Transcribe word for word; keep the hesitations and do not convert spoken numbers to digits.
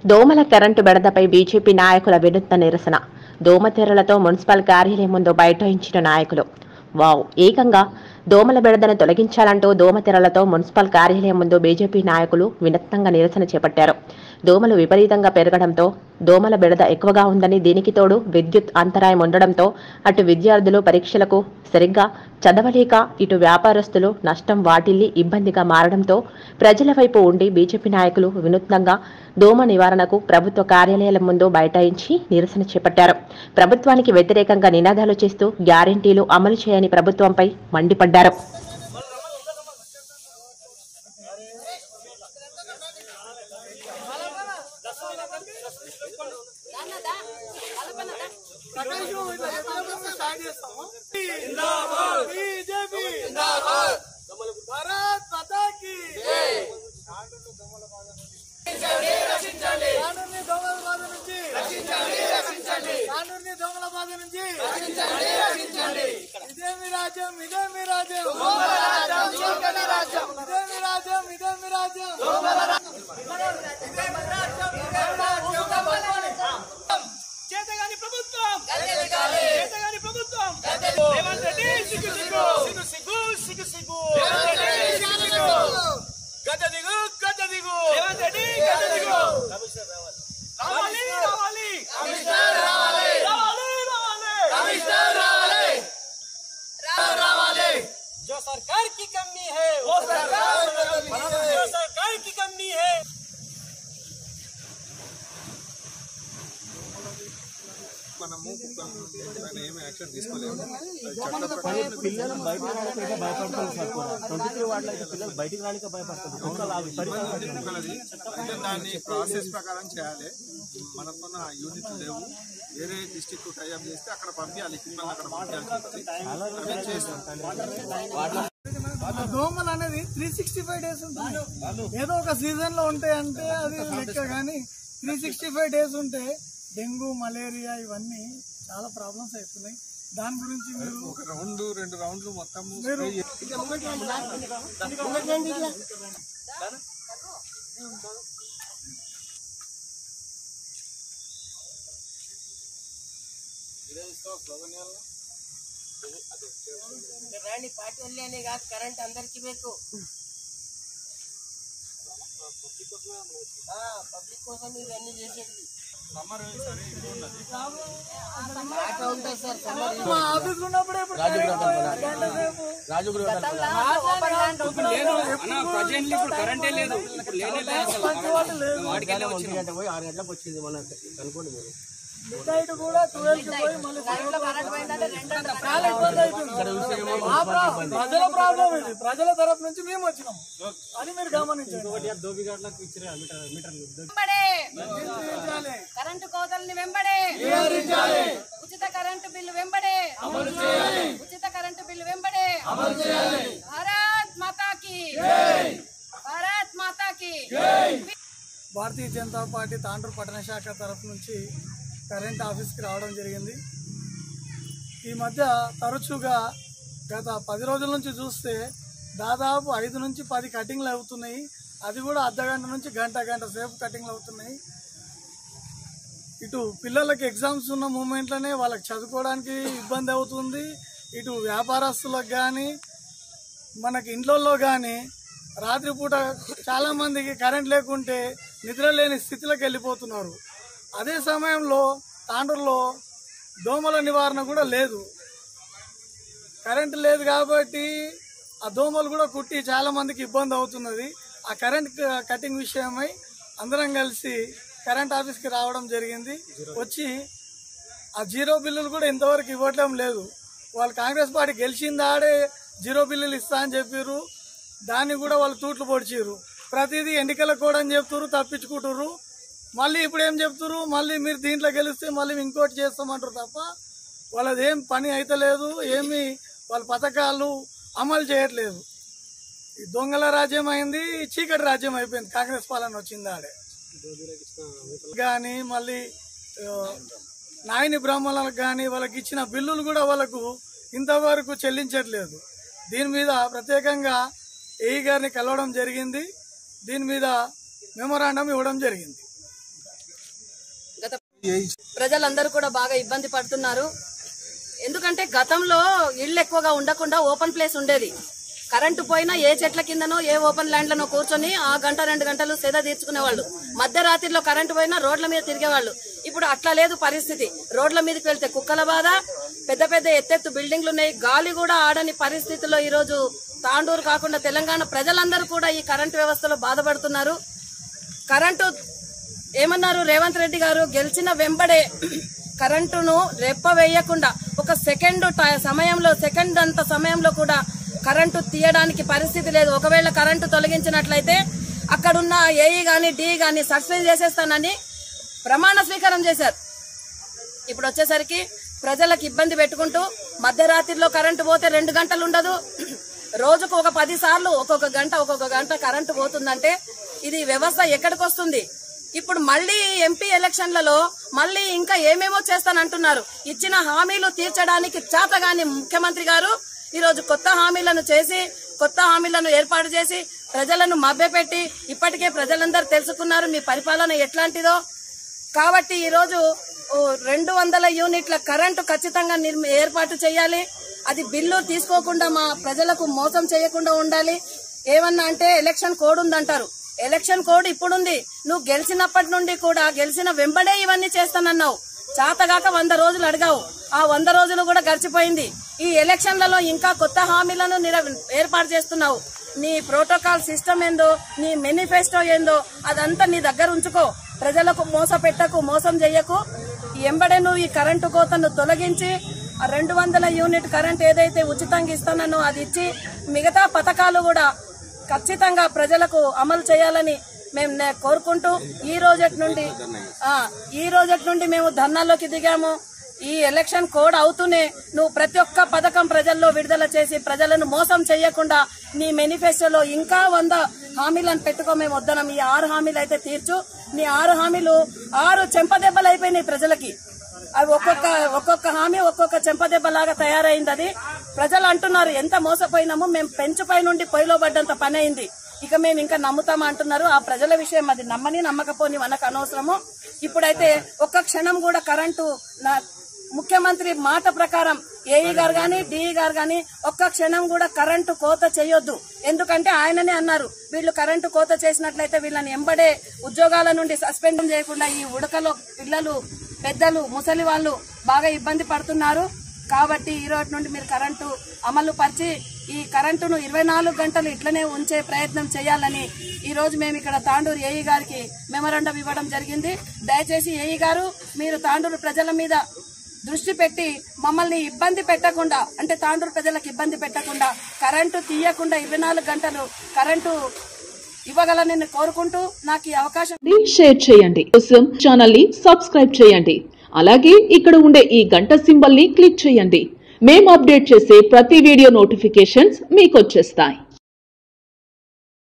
దోమల current బెడదపై BJP నాయకుల వినూత్న నిరసన. దోమతెరలతో మున్సిపల్ కార్యాలయం ముందు బైఠాయించిన నాయకులు. వావ్! ఏకంగా దోమల బెడదను తొలగించాలంటూ దోమతెరలతో మున్సిపల్ కార్యాలయం ముందు బీజేపీ నాయకులు వినూత్నంగా నిరసన చేపట్టారు. దోమలు విపరీతంగా పెరగడంతో దోమల బెడద ఎక్కువగా ఉందని, దీనికి తోడు విద్యుత్ అంతరాయం ఉండడంతో అటు విద్యార్థులు పరీక్షలకు సరిగ్గా చదవలేక, ఇటు వ్యాపారస్తులు నష్టం వాటిల్లి ఇబ్బందిగా మారడంతో ప్రజల వైపు ఉండి బీజేపీ నాయకులు వినూత్నంగా దోమ నివారణకు ప్రభుత్వ కార్యాలయాల ముందు బైఠాయించి నిరసన చేపట్టారు. ప్రభుత్వానికి వ్యతిరేకంగా నినాదాలు చేస్తూ గ్యారెంటీలు అమలు చేయని ప్రభుత్వంపై మండిపడ్డారు. ఇదేమి రాజ్యం ఇదేమి రాజ్యం ఇదేమి రాజ్యం ఇదేమి రాజ్యం చేతగాని ప్రభుత్వం చేతగాని ప్రభుత్వం రేవంత్ రెడ్డి సిగ్గు సిగ్గు సిగ్గు సిగ్గు సిగ్గు గడ్డ దిగు గడ్డ దిగు రేవంత్ రెడ్డి గడ్డ దిగు రావాలి రావాలి కమిషనర్ రావాలి రావాలి రావాలి కమిషనర్ రావాలి रावाले जो सरकार की कमी है वो सरकार जो सरकार की कमी है మనము మనం ఏమ యాక్షన్ తీసుకోలేము. పిల్లలు బయటికి రావడానికి భయపడతారు సార్. ట్వంటీ త్రీ వార్డులో అయితే పిల్లలు బయటికి రావడానికి భయపడతారు. దాన్ని ప్రాసెస్ ప్రకారం చేయాలి. మనకున్న యూనిట్ లేవు, వేరే డిస్ట్రిక్ట్ టైఅప్ చేస్తే అక్కడ పంపించాలి. అక్కడ దోమలు అనేది త్రీ సిక్స్టీ ఫైవ్ డేస్ ఉంటుంది. ఏదో ఒక సీజన్ లో ఉంటాయంటే అది లెక్క, కానీ త్రీ సిక్స్టీ ఫైవ్ డేస్ ఉంటే డెంగ్యూ మలేరియా ఇవన్నీ చాలా ప్రాబ్లమ్స్ అవుతున్నాయి. దాని గురించి మీరు ఒక రౌండ్ రెండు రౌండ్లు మొత్తం రాణి పార్టీ వెళ్ళి కాదు, కరెంట్ అందరికి ಬೇಕು. పబ్లిక్ కోసం ఇవన్నీ చేసేది. కరెంటే లేదు, పోయి ఆరు గంటలకు వచ్చింది మన అనుకోండి. మీరు మిడ్ కూడా ట్వెల్వ్ పోయి మళ్ళీ ప్రజల ప్రాబ్లం ఇది. ప్రజల తరఫు నుంచి మేము వచ్చినాం అని మీరు గమనించండి. కరెంటు కోతల్ని వెంబడే, ఉచిత కరెంటు బిల్లు వెంబడే, ఉచిత కరెంటు బిల్లు వెంబడే. భారత్ మాతాకి భారత్ మాతాకి. భారతీయ జనతా పార్టీ తాండూరు పట్టణ శాఖ తరఫు నుంచి కరెంట్ ఆఫీస్కి రావడం జరిగింది. ఈ మధ్య తరచుగా గత పది రోజుల నుంచి చూస్తే దాదాపు ఐదు నుంచి పది కటింగ్లు అవుతున్నాయి. అది కూడా అర్ధ గంట నుంచి గంట గంట సేపు కటింగ్లు అవుతున్నాయి. ఇటు పిల్లలకి ఎగ్జామ్స్ ఉన్న మూమెంట్లోనే వాళ్ళకి చదువుకోవడానికి ఇబ్బంది అవుతుంది. ఇటు వ్యాపారస్తులకు కానీ మనకి ఇంట్లో కానీ రాత్రిపూట చాలామందికి కరెంట్ లేకుంటే నిద్ర లేని స్థితిలోకి వెళ్ళిపోతున్నారు. అదే సమయంలో తాండూరులో దోమల నివారణ కూడా లేదు. కరెంటు లేదు కాబట్టి ఆ దోమలు కూడా కుట్టి చాలా మందికి ఇబ్బంది అవుతున్నది. ఆ కరెంట్ కటింగ్ విషయమై అందరం కలిసి కరెంట్ ఆఫీస్కి రావడం జరిగింది. వచ్చి ఆ జీరో బిల్లులు కూడా ఇంతవరకు ఇవ్వటం లేదు. వాళ్ళు కాంగ్రెస్ పార్టీ గెలిచిందాడే జీరో బిల్లులు ఇస్తా అని చెప్పారు. దాన్ని కూడా వాళ్ళు తూట్లు పొడిచారు. ప్రతిదీ ఎన్నికల కూడా అని చెప్తారు, తప్పించుకుంటారు. మళ్ళీ ఇప్పుడు ఏం చెప్తారు, మళ్ళీ మీరు దీంట్లో గెలిస్తే మళ్ళీ ఇంకోటి చేస్తామంటారు తప్ప వాళ్ళది ఏం పని అయితే లేదు. ఏమి వాళ్ళ పథకాలు అమలు చేయట్లేదు. ఈ దొంగల రాజ్యం అయింది, చీకటి రాజ్యం అయిపోయింది. కాంగ్రెస్ పాలన వచ్చింది ఆడే కానీ మళ్ళీ నాయని బ్రాహ్మణులకు కానీ వాళ్ళకి ఇచ్చిన బిల్లులు కూడా వాళ్ళకు ఇంతవరకు చెల్లించట్లేదు. దీని మీద ప్రత్యేకంగా ఏఈ గారిని కలవడం జరిగింది. దీని మీద మెమోరాండం ఇవ్వడం జరిగింది. ప్రజలందరూ కూడా బాగా ఇబ్బంది పడుతున్నారు. ఎందుకంటే గతంలో ఇళ్ళు ఎక్కువగా ఉండకుండా ఓపెన్ ప్లేస్ ఉండేది. కరెంటు పోయినా ఏ చెట్ల కిందనో ఏ ఓపెన్ ల్యాండ్లనో కూర్చొని ఆ గంట రెండు గంటలు సేద తీర్చుకునేవాళ్ళు. మధ్యరాత్రిలో కరెంటు పోయినా రోడ్ల మీద తిరిగేవాళ్ళు. ఇప్పుడు అట్లా లేదు పరిస్థితి. రోడ్ల మీదకి వెళ్తే కుక్కల బాధ, పెద్ద పెద్ద ఎత్తెత్తు బిల్డింగ్లు ఉన్నాయి, గాలి కూడా ఆడని పరిస్థితిలో ఈ రోజు తాండూరు కాకుండా తెలంగాణ ప్రజలందరూ కూడా ఈ కరెంటు వ్యవస్థలో బాధపడుతున్నారు. కరెంటు ఏమన్నారు రేవంత్ రెడ్డి గారు, గెలిచిన వెంబడే కరెంటును రెప్ప వేయకుండా ఒక సెకండ్ సమయంలో సెకండ్ అంత సమయంలో కూడా కరెంటు తీయడానికి పరిస్థితి లేదు. ఒకవేళ కరెంటు తొలగించినట్లయితే అక్కడున్న ఏఈ గాని డి గాని సస్పెండ్ చేసేస్తానని ప్రమాణ స్వీకారం చేశారు. ఇప్పుడు వచ్చేసరికి ప్రజలకు ఇబ్బంది పెట్టుకుంటూ మధ్యరాత్రిలో కరెంటు పోతే రెండు గంటలు ఉండదు, రోజుకు ఒక పది సార్లు ఒక్కొక్క గంట ఒక్కొక్క గంట కరెంటు పోతుందంటే ఇది వ్యవస్థ ఎక్కడికి వస్తుంది? ఇప్పుడు మళ్లీ ఎంపీ ఎలక్షన్లలో మళ్లీ ఇంకా ఏమేమో చేస్తానంటున్నారు. ఇచ్చిన హామీలు తీర్చడానికి చేతగాని ముఖ్యమంత్రి గారు ఈ రోజు కొత్త హామీలను చేసి కొత్త హామీలను ఏర్పాటు చేసి ప్రజలను మభ్యపెట్టి ఇప్పటికే ప్రజలందరూ తెలుసుకున్నారు మీ పరిపాలన ఎట్లాంటిదో. కాబట్టి ఈ రోజు రెండు వందల యూనిట్ల కరెంటు ఖచ్చితంగా ఏర్పాటు చేయాలి. అది బిల్లు తీసుకోకుండా మా ప్రజలకు మోసం చేయకుండా ఉండాలి. ఏమన్నా అంటే ఎలక్షన్ కోడ్ ఉందంటారు. ఎలక్షన్ కోడ్ ఇప్పుడుంది. నువ్వు గెలిచినప్పటి నుండి కూడా గెలిచిన వెంబడే ఇవన్నీ చేస్తానన్నావు. చాతగాక వంద రోజులు అడిగావు. ఆ వంద రోజులు కూడా గడిచిపోయింది. ఈ ఎలక్షన్లలో ఇంకా కొత్త హామీలను ఏర్పాటు చేస్తున్నావు. నీ ప్రోటోకాల్ సిస్టమ్ ఏందో, నీ మేనిఫెస్టో ఏందో అదంతా నీ దగ్గర ఉంచుకో. ప్రజలకు మోస పెట్టకు, మోసం చెయ్యకు. ఎంబడే నువ్వు ఈ కరెంటు కోతను తొలగించి ఆ రెండు వందల యూనిట్ కరెంట్ ఏదైతే ఉచితంగా ఇస్తానో అది ఇచ్చి మిగతా పథకాలు కూడా ఖచ్చితంగా ప్రజలకు అమలు చేయాలని మేము కోరుకుంటూ ఈ రోజటి నుండి ఈ రోజటి నుండి మేము ధర్నాల్లోకి దిగాము. ఈ ఎలక్షన్ కోడ్ అవుతూనే నువ్వు ప్రతి ఒక్క పథకం ప్రజల్లో విడుదల చేసి ప్రజలను మోసం చేయకుండా నీ మేనిఫెస్టోలో ఇంకా వంద హామీలను పెట్టుకో. మేము వద్దనం. ఈ ఆరు హామీలు అయితే తీర్చు. నీ ఆరు హామీలు ఆరు చెంపదెబ్బలు అయిపోయినాయి ప్రజలకి. అవి ఒక్కొక్క ఒక్కొక్క హామీ ఒక్కొక్క చెంపదెబ్బలాగా తయారైంది. అది ప్రజలు అంటున్నారు ఎంత మోసపోయినాము, మేము పెంచుపై నుండి పొయ్యిలో పడ్డంత పని అయింది, ఇక మేము ఇంకా నమ్ముతామా అంటున్నారు. ఆ ప్రజల విషయం అది నమ్మని నమ్మకపోని మనకు అనవసరము. ఇప్పుడైతే ఒక్క క్షణం కూడా కరెంటు ముఖ్యమంత్రి మాట ప్రకారం ఏఈ గారు గాని డిఈ గారు గాని ఒక్క క్షణం కూడా కరెంటు కోత చేయొద్దు. ఎందుకంటే ఆయననే అన్నారు వీళ్ళు కరెంటు కోత చేసినట్లయితే వీళ్ళని ఎంబడే ఉద్యోగాల నుండి సస్పెండ్ చేయకుండా ఈ ఉడకలో పిల్లలు పెద్దలు ముసలి వాళ్ళు బాగా ఇబ్బంది పడుతున్నారు. కాబట్టి ఈ రోజు నుండి మీరు కరెంటు అమలు పరిచి ఈ కరెంటును ఇరవై నాలుగు గంటలు ఇట్లనే ఉంచే ప్రయత్నం చేయాలని ఈ రోజు మేము ఇక్కడ తాండూరు ఏఈ గారికి మెమోరాండం ఇవ్వడం జరిగింది. దయచేసి ఏఈ గారు మీరు తాండూరు ప్రజల మీద దృష్టి పెట్టి మమ్మల్ని ఇబ్బంది పెట్టకుండా, అంటే తాండూరు ప్రజలకు ఇబ్బంది పెట్టకుండా కరెంటు తీయకుండా ఇరవై నాలుగు గంటలు కరెంటు ఇవ్వగలని కోరుకుంటూ నాకు ఈ అవకాశం షేర్ చేయండి. కోసం ఛానల్ ని సబ్స్క్రైబ్ చేయండి. అలాగే ఇక్కడ ఉండే ఈ గంట సింబల్ ని క్లిక్ చేయండి. మేము అప్డేట్ చేసే ప్రతి వీడియో నోటిఫికేషన్స్ మీకు వచ్చేస్తాయి.